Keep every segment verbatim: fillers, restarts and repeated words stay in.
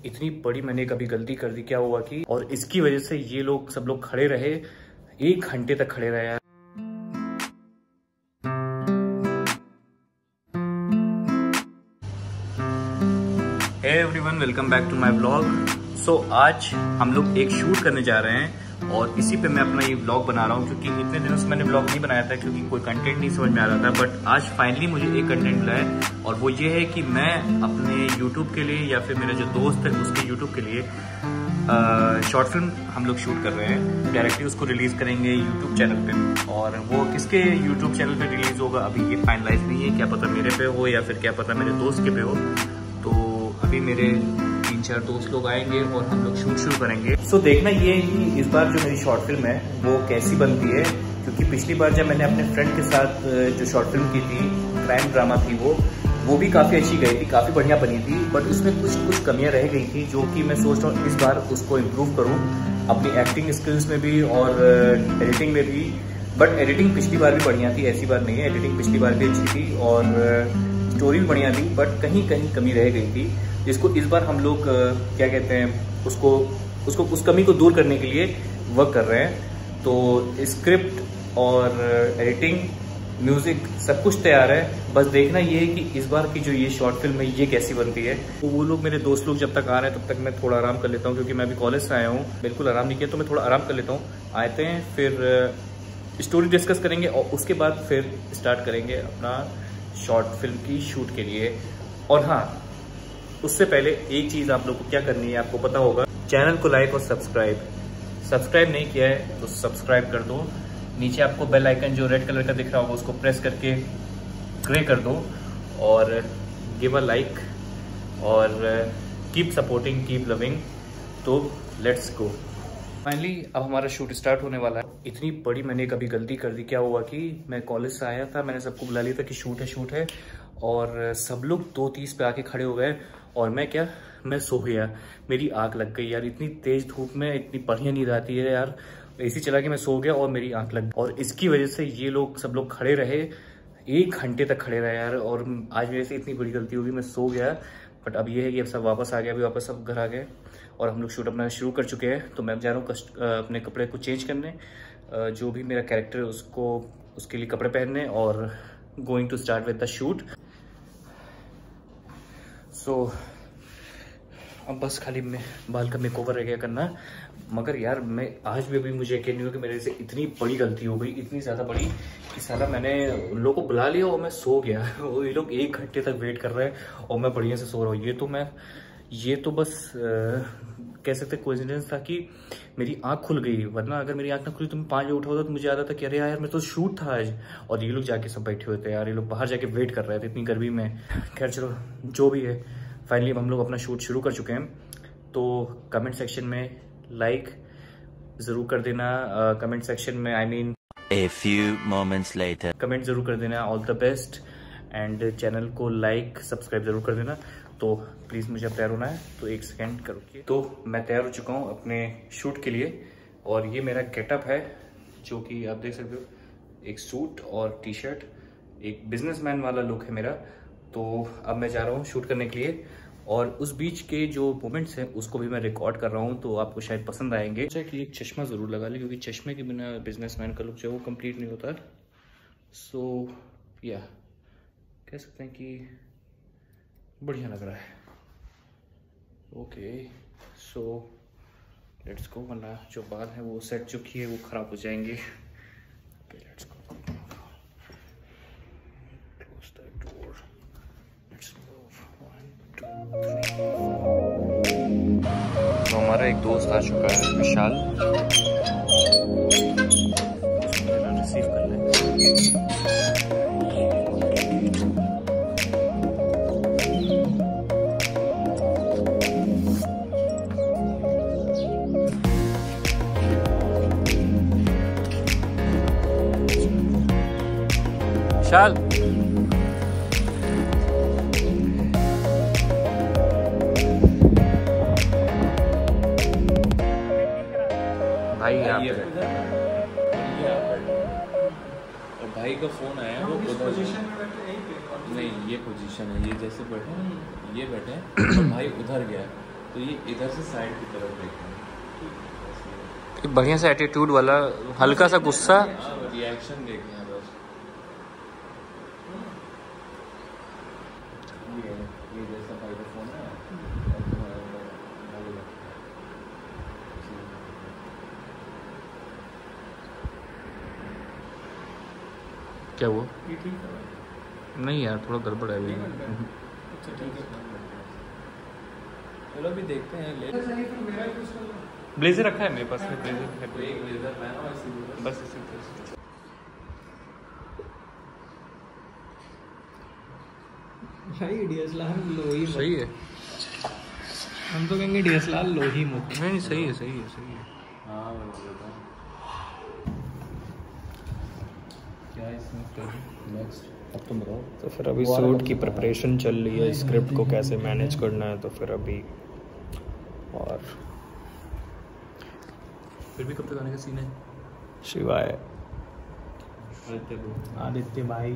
इतनी बड़ी मैंने कभी गलती कर दी। क्या हुआ कि और इसकी वजह से ये लोग सब लोग खड़े रहे, एक घंटे तक खड़े रहे यार। Hey everyone, welcome back to my vlog. So आज हम लोग एक शूट करने जा रहे हैं और इसी पे मैं अपना ये व्लॉग बना रहा हूँ, क्योंकि इतने दिनों से मैंने व्लॉग नहीं बनाया था क्योंकि कोई कंटेंट नहीं समझ में आ रहा था। बट आज फाइनली मुझे एक कंटेंट मिला है और वो ये है कि मैं अपने यूट्यूब के लिए या फिर मेरा जो दोस्त है उसके यूट्यूब के लिए शॉर्ट फिल्म हम लोग शूट कर रहे हैं। डायरेक्टली उसको रिलीज करेंगे यूट्यूब चैनल पे, और वो किसके यूट्यूब चैनल पे रिलीज होगा अभी ये फाइनलाइज नहीं है। क्या पता मेरे पे हो या फिर क्या पता मेरे दोस्त के पे हो। तो अभी मेरे तीन चार दोस्त लोग आएंगे और हम लोग शूट शुरू करेंगे। सो so, देखना ये है कि इस बार जो मेरी शॉर्ट फिल्म है वो कैसी बनती है, क्योंकि पिछली बार जब मैंने अपने फ्रेंड के साथ जो शॉर्ट फिल्म की थी, क्राइम ड्रामा थी, वो वो भी काफ़ी अच्छी गई थी, काफ़ी बढ़िया बनी थी। बट उसमें कुछ कुछ कमियां रह गई थी जो कि मैं सोच रहा हूँ इस बार उसको इम्प्रूव करूँ अपनी एक्टिंग स्किल्स में भी और एडिटिंग में भी। बट एडिटिंग पिछली बार भी बढ़िया थी, ऐसी बार नहीं है। एडिटिंग पिछली बार भी अच्छी थी और स्टोरी भी बढ़िया थी, बट कहीं कहीं कमी रह गई थी, जिसको इस बार हम लोग क्या कहते हैं उसको उसको उस कमी को दूर करने के लिए वर्क कर रहे हैं। तो स्क्रिप्ट और एडिटिंग, म्यूजिक सब कुछ तैयार है। बस देखना ये है कि इस बार की जो ये शॉर्ट फिल्म है ये कैसी बनती है। तो वो लोग, मेरे दोस्त लोग जब तक आ रहे हैं तब तक मैं थोड़ा आराम कर लेता हूँ, क्योंकि मैं अभी कॉलेज से आया हूँ, बिल्कुल आराम नहीं किया, तो मैं थोड़ा आराम कर लेता हूँ। आते हैं फिर स्टोरी डिस्कस करेंगे और उसके बाद फिर स्टार्ट करेंगे अपना शॉर्ट फिल्म की शूट के लिए। और हाँ, उससे पहले एक चीज़ आप लोग को क्या करनी है आपको पता होगा, चैनल को लाइक और सब्सक्राइब सब्सक्राइब नहीं किया है तो सब्सक्राइब कर दो। नीचे आपको बेल आइकन जो रेड कलर का दिख रहा होगा उसको प्रेस करके ग्रे कर दो और गिव अ लाइक और कीप सपोर्टिंग, कीप लविंग। तो लेट्स गो। फाइनली अब हमारा शूट स्टार्ट होने वाला है। इतनी बड़ी मैंने कभी गलती कर दी। क्या हुआ कि मैं कॉलेज से आया था, मैंने सबको बुला लिया था कि शूट है शूट है और सब लोग दो तीस पे आके खड़े हो गए और मैं क्या मैं सो गया। मेरी आंख लग गई यार, इतनी तेज धूप में इतनी बढ़िया नींद आती है यार। एसी चला के मैं सो गया और मेरी आंख लग गई और इसकी वजह से ये लोग सब लोग खड़े रहे, एक घंटे तक खड़े रहे यार। और आज मेरे से इतनी बड़ी गलती होगी, मैं सो गया। बट अब ये है कि अब सब वापस आ गया, अभी वापस सब घर आ गए और हम लोग शूट अपना शुरू कर चुके हैं। तो मैं जा रहा हूँ अपने कपड़े को चेंज करने, जो भी मेरा कैरेक्टर है उसको उसके लिए कपड़े पहनने और going to start with the shoot. So अब बस खाली मैं बाल का मेकओवर रह गया करना। मगर यार मैं आज भी अभी मुझे यकीन नहीं हो कि मेरे से इतनी बड़ी गलती हो गई, इतनी ज़्यादा बड़ी कि साला मैंने उन लोगों को बुला लिया और मैं सो गया। और ये लोग एक घंटे तक वेट कर रहे हैं और मैं बढ़िया से सो रहा हूँ। ये तो मैं ये तो बस आ, कह सकते कोइंसिडेंस था कि मेरी आंख खुल गई, वरना अगर मेरी आंख ना खुली तो मैं पाँच बजे उठा होता तो मुझे आता था कि अरे यार मेरा तो शूट था आज। और ये लोग जाके सब बैठे हुए थे यार, ये लोग बाहर जाके वेट कर रहे थे इतनी गर्मी में। खैर चलो जो भी है, फाइनली हम लोग अपना शूट शुरू कर चुके हैं। तो कमेंट सेक्शन में लाइक ज़रूर कर देना, कमेंट सेक्शन में I mean A few moments later. Comment ज़रूर कर देना ऑल द बेस्ट, एंड चैनल को लाइक सब्सक्राइब ज़रूर कर देना। तो प्लीज़ मुझे अब तैयार होना है, तो एक सेकेंड करो। तो मैं तैयार हो चुका हूँ अपने शूट के लिए और ये मेरा गेटअप है जो कि आप देख सकते हो, एक सूट और टी शर्ट, एक बिजनेसमैन वाला लुक है मेरा। तो अब मैं जा रहा हूँ शूट करने के लिए और उस बीच के जो मोमेंट्स हैं उसको भी मैं रिकॉर्ड कर रहा हूँ, तो आपको शायद पसंद आएंगे। अच्छा कि एक चश्मा ज़रूर लगा ले, क्योंकि चश्मे के बिना बिजनेसमैन का लुक जो है वो कंप्लीट नहीं होता। सो या कह सकते हैं कि बढ़िया लग रहा है। ओके सो लेट्स गो, वरना जो बाल है वो सेट जो किए वो ख़राब हो जाएंगे। Okay let's go, close the door, let's move, one two three. तो हमारा एक दोस्त आ चुका है, विशाल, रिसीव कर लें। विशाल भाई यहाँ पे और भाई का फोन आया, वो उधर नहीं, ये पोजीशन है, ये जैसे बैठे ये बैठे और भाई उधर गया तो ये इधर से साइड की तरफ देखना, बढ़िया सा एटीट्यूड वाला, हल्का सा गुस्सा, रिएक्शन देखना है बस। ये ये जैसा भाई का फोन है और तुम्हारा मोबाइल है। क्या हुआ? ये ठीक है। नहीं यार, थोड़ा गड़बड़ है अभी। अच्छा ठीक है, चलो अभी देखते हैं। ले ब्लेजर रखा है मेरे पास में, ब्लेजर है। कोई एक ब्लेजर पहना और इसी बस इसी तरह से। भाई डीएसएलआर लो ही मत। सही है, हम तो कहेंगे डीएसएलआर लो ही मत। नहीं सही है, सही है, सही है। हाँ मैं बोल रहा हूँ क्या इसमें करें नेक्स्ट, अब तुम बताओ। तो फिर अभी शूट की प्रिपरेशन चल रही है, स्क्रिप्ट को कैसे मैनेज करना है, तो फिर अभी और फिर भी कब तक आने का सीन है? शिवाय आदित्य को आदित्य भाई।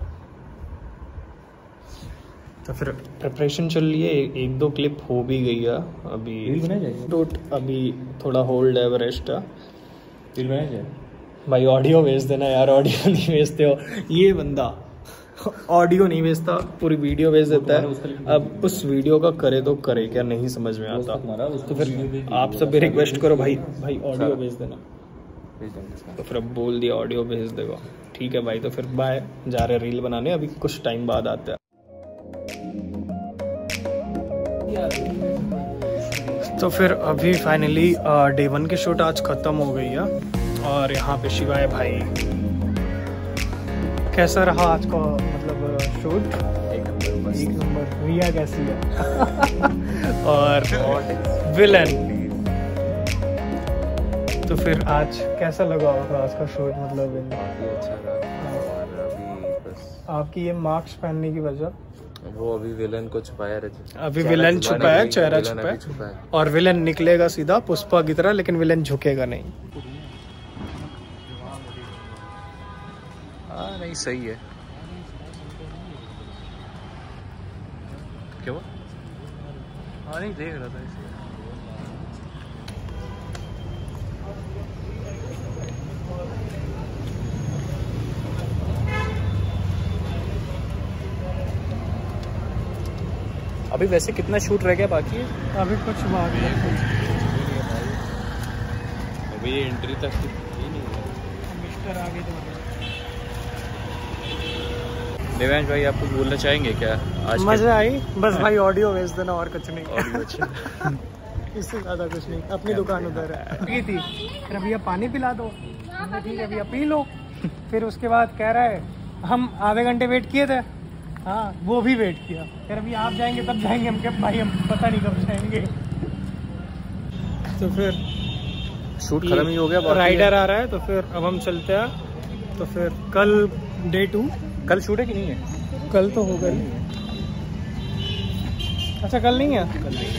तो फिर प्रिपरेशन चल रही है, एक, एक दो क्लिप हो भी गई है अभी, शूट अभी थोड़ा होल्ड है, रेस्ट है। फिर बनाया जाए भाई ऑडियो भेज देना यार, ऑडियो नहीं भेजते हो। ये बंदा ऑडियो नहीं भेजता, पूरी वीडियो भेज देता है। अब उस वीडियो का करे तो करे क्या, नहीं समझ में आता। तो फिर आप सब भी रिक्वेस्ट करो भाई, भाई ऑडियो भेज देना। तो फिर अब बोल दिया ऑडियो भेज देगा, ठीक है भाई। तो फिर बाय, जा रहे रील बनाने, अभी कुछ टाइम बाद आते हैं। तो फिर अभी फाइनली डे वन की शूट आज खत्म हो गई है, और यहाँ पे शिवाय भाई। कैसा रहा आज का मतलब शूट? एक नंबर, एक नंबर। रिया कैसी है? और विलन। तो फिर आज कैसा लगा होगा आज का शूट? मतलब काफी अच्छा रहा। और अभी बस आपकी ये मार्क्स पहनने की वजह? वो अभी विलन को छुपाया रहता, अभी विलन छुपाया, चेहरा छुपाया, छुपाया, और विलन निकलेगा सीधा पुष्पा की तरह, लेकिन विलन झुकेगा नहीं। हाँ नहीं सही है। क्या हुआ? हाँ नहीं देख रहा था इसे। अभी वैसे कितना शूट रह गया बाकी है? अभी कुछ बात नहीं, अभी ये एंट्री तक ही नहीं है। मिस्टर आगे तो देवांश भाई आप कुछ बोलना चाहेंगे क्या? आज मजा आई, बस भाई ऑडियो भेज देना और कुछ नहीं। ऑडियो अच्छा। इससे ज्यादा कुछ नहीं। अपनी दुकान उधर है की थी। फिर भैया पानी पिला दो, हमने ठीक है भैया पी लो। फिर उसके बाद कह रहा है हम आधे घंटे वेट किए थे, हाँ वो भी वेट किया। फिर अभी आप जाएंगे तब जाएंगे, हम क्या भाई हम पता नहीं कब जाएंगे। तो फिर शूट खत्म ही हो गया, राइडर आ रहा है, तो फिर अब हम चलते हैं। तो फिर कल डे टू, कल शूट है कि नहीं है? कल तो होगा ही। अच्छा कल नहीं है? कल नहीं है,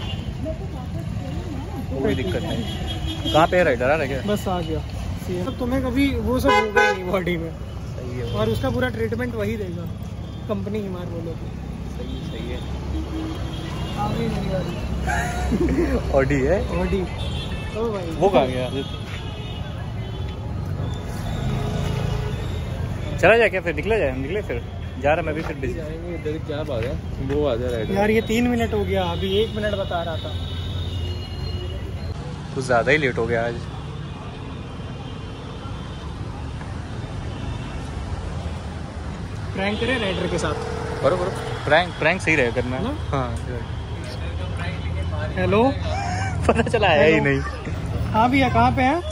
कोई दिक्कत नहीं। कहाँ पे है राइडर? आ रहा है क्या? बस आ गया। तो तुम्हें कभी वो सब होगा ही नहीं बॉडी में, सही है, और उसका पूरा ट्रीटमेंट वही देगा, कंपनी ही मार बोलो। सही सही है। आ गई मेरी गाड़ी, ऑडी है। ऑडी। ओ भाई वो कहाँ गया? चला जाए क्या? फिर निकला जाए, हम निकले फिर जा रहा मैं भी फिर बिजी। जाएंगे इधर, क्या बात है वो आ जाए यार ये तीन मिनट हो गया, अभी एक मिनट बता रहा था। कुछ ज़्यादा ही लेट हो गया आज। प्रैंक करें राइडर के साथ? करो करो, प्रैंक प्रैंक सही रहेगा करना। ना? हाँ हेलो, पता चला है ही नहीं। हाँ भैया कहाँ पे हैं?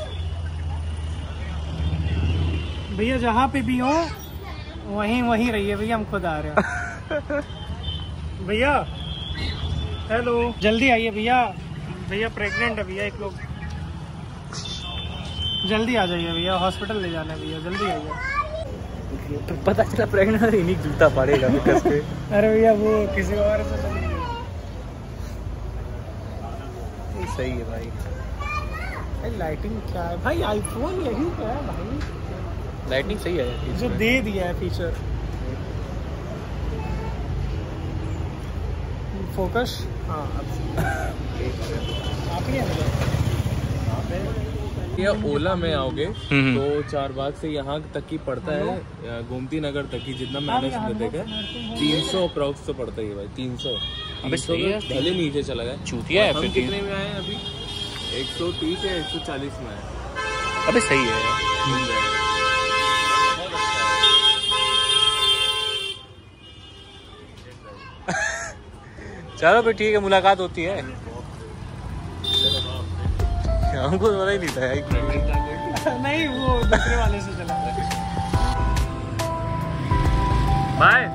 भैया जहाँ पे भी हो वहीं वहीं रहिए भैया, हम खुद आ रहे हैं। भैया हेलो, जल्दी आइए भैया। भैया प्रेग्नेंट है भैया एक लोग, जल्दी आ जाइए भैया, हॉस्पिटल ले जाना है भैया, जल्दी आइए। तो पता चला प्रेग्नेंट, इन्हीं जूता पड़ेगा कस पे। अरे भैया वो किसी और से चली गई। सही है भाई। लाइटिंग क्या है भाई, आईफोन यही क्या है भाई, लाइटिंग सही है जो दे दिया है फीचर। फोकस हाँ आप ही ये ओला में आओगे हम्म। तो चार बाग से यहाँ तक की पड़ता है, गोमती नगर तक की, जितना मैंने इसमें देखा तीन सौ अप्रोक्स तो पड़ता ही है भाई, तीन सौ अबे सही है, पहले नीचे चला गया। चूतिया है हम फिर। कितने में आए अभी? एक सौ तीस या एक सौ चालीस में आए। अबे सही है। चलो फिर ठीक है, मुलाकात होती है। हमको पता ही नहीं था यार। नहीं, वो दूसरे वाले से चला। बाय।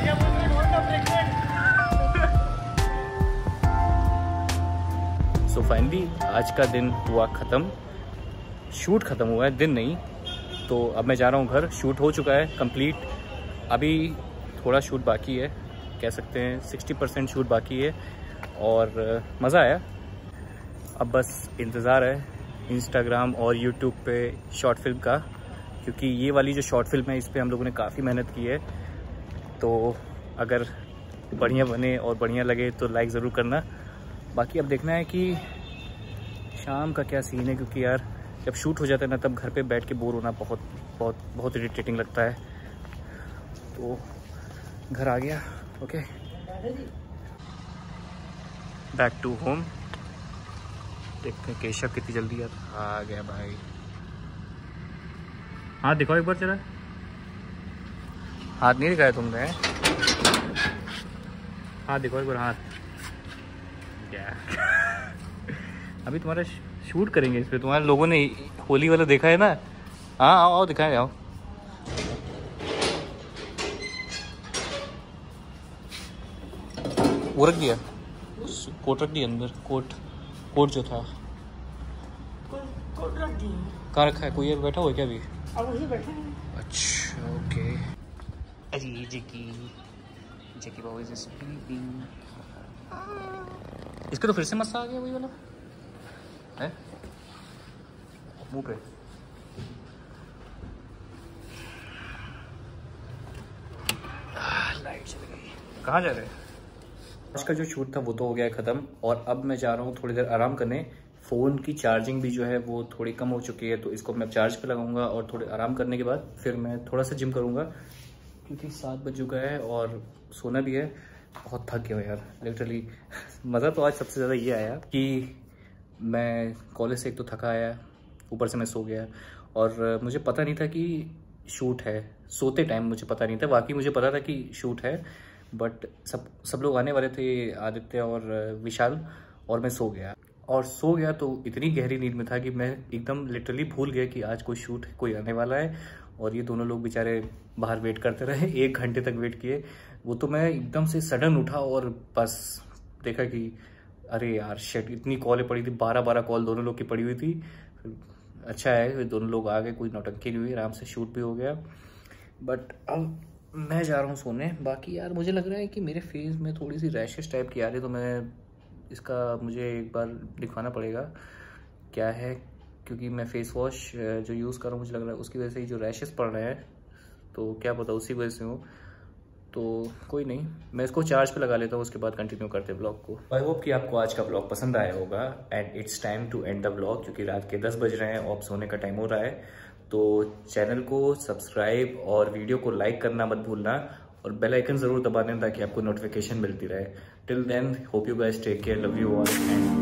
सो फाइनली आज का दिन हुआ ख़त्म, शूट ख़त्म हुआ है, दिन नहीं। तो अब मैं जा रहा हूँ घर, शूट हो चुका है कंप्लीट। अभी थोड़ा शूट बाकी है, कह सकते हैं सिक्सटी परसेंट शूट बाकी है और मज़ा आया। अब बस इंतज़ार है इंस्टाग्राम और यूट्यूब पे शॉर्ट फिल्म का, क्योंकि ये वाली जो शॉर्ट फिल्म है इस पर हम लोगों ने काफ़ी मेहनत की है। तो अगर बढ़िया बने और बढ़िया लगे तो लाइक ज़रूर करना। बाकी अब देखना है कि शाम का क्या सीन है, क्योंकि यार जब शूट हो जाता है ना तब घर पे बैठ के बोर होना बहुत बहुत बहुत इरिटेटिंग लगता है। तो घर आ गया। Okay, back to home. देखते हैं केशव कितनी जल्दी यार आ गया भाई। हाथ दिखाओ एक बार जरा, हाथ नहीं दिखाया तुमने। हाथ दिखाओ एक बार, हाथ। क्या अभी तुम्हारा शूट करेंगे इस पे, तुम्हारे लोगों ने होली वाला देखा है ना। हाँ आओ आओ दिखाए आओ। वो रख दिया, कोट रख दिया अंदर, कोट कोट जो था कहाँ रखा है? कोई बैठा हुआ है क्या अभी? अब वही बैठे हैं। अच्छा ओके। अरे जकी जकी बाबू इज स्लीपिंग। इसका तो फिर से मस्सा आ गया वही वाला है मुंह पे। लाइट चली गई। कहाँ जा रहे हैं? आज का जो शूट था वो तो हो गया ख़त्म और अब मैं जा रहा हूँ थोड़ी देर आराम करने। फ़ोन की चार्जिंग भी जो है वो थोड़ी कम हो चुकी है, तो इसको मैं चार्ज पे लगाऊंगा और थोड़े आराम करने के बाद फिर मैं थोड़ा सा जिम करूंगा, क्योंकि सात बज चुका है और सोना भी है। बहुत थक गया यार लिटरली। मज़ा तो आज सबसे ज़्यादा ये आया कि मैं कॉलेज से एक तो थका आया, ऊपर से मैं सो गया और मुझे पता नहीं था कि शूट है। सोते टाइम मुझे पता नहीं था, बाकी मुझे पता था कि शूट है, बट सब सब लोग आने वाले थे, आदित्य और विशाल, और मैं सो गया। और सो गया तो इतनी गहरी नींद में था कि मैं एकदम लिटरली भूल गया कि आज कोई शूट है, कोई आने वाला है। और ये दोनों लोग बेचारे बाहर वेट करते रहे, एक घंटे तक वेट किए। वो तो मैं एकदम से सडन उठा और बस देखा कि अरे यार शिट, इतनी कॉलें पड़ी थी, बारह बारह कॉल दोनों लोग की पड़ी हुई थी। अच्छा है दोनों लोग आ गए, कोई नौटंकी नहीं हुई, आराम से शूट भी हो गया। बट अब मैं जा रहा हूँ सोने। बाकी यार मुझे लग रहा है कि मेरे फेस में थोड़ी सी रैशेस टाइप की आ रही है, तो मैं इसका मुझे एक बार दिखवाना पड़ेगा क्या है, क्योंकि मैं फेस वॉश जो यूज़ कर रहा हूँ मुझे लग रहा है उसकी वजह से ही जो रैशेस पड़ रहे हैं, तो क्या पता उसी वजह से हो। तो कोई नहीं, मैं इसको चार्ज पे लगा लेता हूँ, उसके बाद कंटिन्यू करते हैं ब्लॉग को। आई होप कि आपको आज का ब्लॉग पसंद आया होगा and it's time to end the blog, क्योंकि रात के दस बज रहे हैं और सोने का टाइम हो रहा है। तो चैनल को सब्सक्राइब और वीडियो को लाइक करना मत भूलना और बेल आइकन जरूर दबा दें ताकि आपको नोटिफिकेशन मिलती रहे। Till then hope you guys take care, love you all and